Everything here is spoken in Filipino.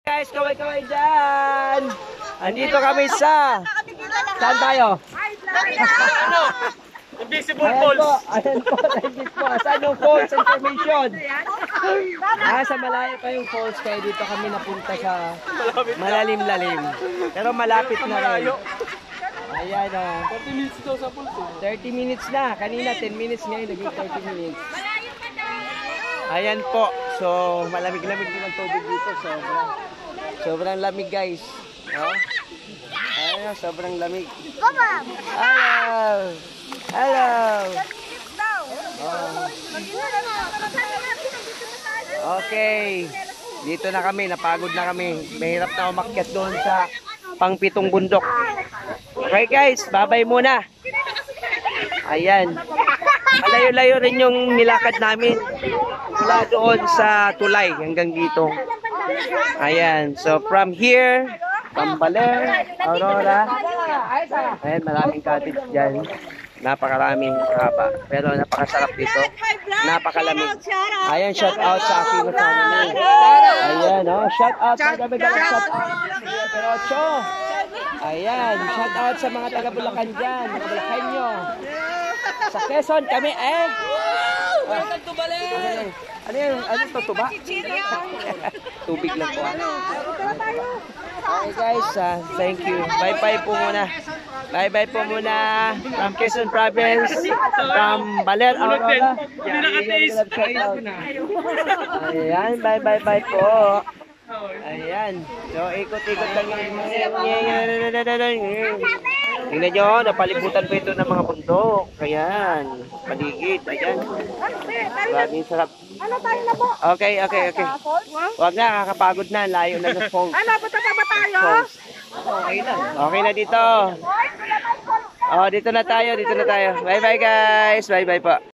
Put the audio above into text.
Guys, kaway-kaway dyan! Andito kami sa... Saan tayo? Invisible Falls. Ayan po, nandito po. Saan yung falls information? Sa malayo pa yung falls, kaya dito kami napunta sa malalim-lalim. Pero malapit na rin. Ayan o. 30 minutes daw sa falls. 30 minutes na. Kanina 10 minutes, ngayon naging 30 minutes. Ayan po. So, malamig-lamig din ang tubig dito. Sobrang lamig, guys. Oh. Ayan, sobrang lamig. Hello! Hello! Oh. Okay. Dito na kami. Napagod na kami. Mahirap na umakyat doon sa pang-pitong bundok. Okay, guys. Bye-bye muna. Ayan. Malayo-layo rin yung nilakad namin. Mula doon sa tulay hanggang dito. Ayan. So, from here, Baler, Aurora. Ayan, maraming cottage dyan. Napakaraming haba. Pero napakasarap dito. Napakalamig. Ayan, shout out sa aking family. Ayan, oh, shout out. Madami-dami shout out. Pero Ocho. Ayan, shout out sa mga taga-Bulacan dyan. Mga Bulacanyo. Sa Quezon kami Welcome to Baler! Ano yun? Ano ito? Tuba? Tubig lang po. Okay guys, thank you. Bye-bye po muna. Bye-bye po muna from Quezon Province, from Baler, Aurora. Ayan, bye-bye po. Ayan. So, ikot-ikot lang yung... Tingnan nyo, napalibutan po ito ng mga bundok. Ayan. Paligid. Ayan. Maraming sarap. Okay. Huwag na, kakapagod na. Layo na ng falls. Punta pa ba tayo? Okay na dito. Oh, dito na tayo. Bye-bye guys. Bye-bye po.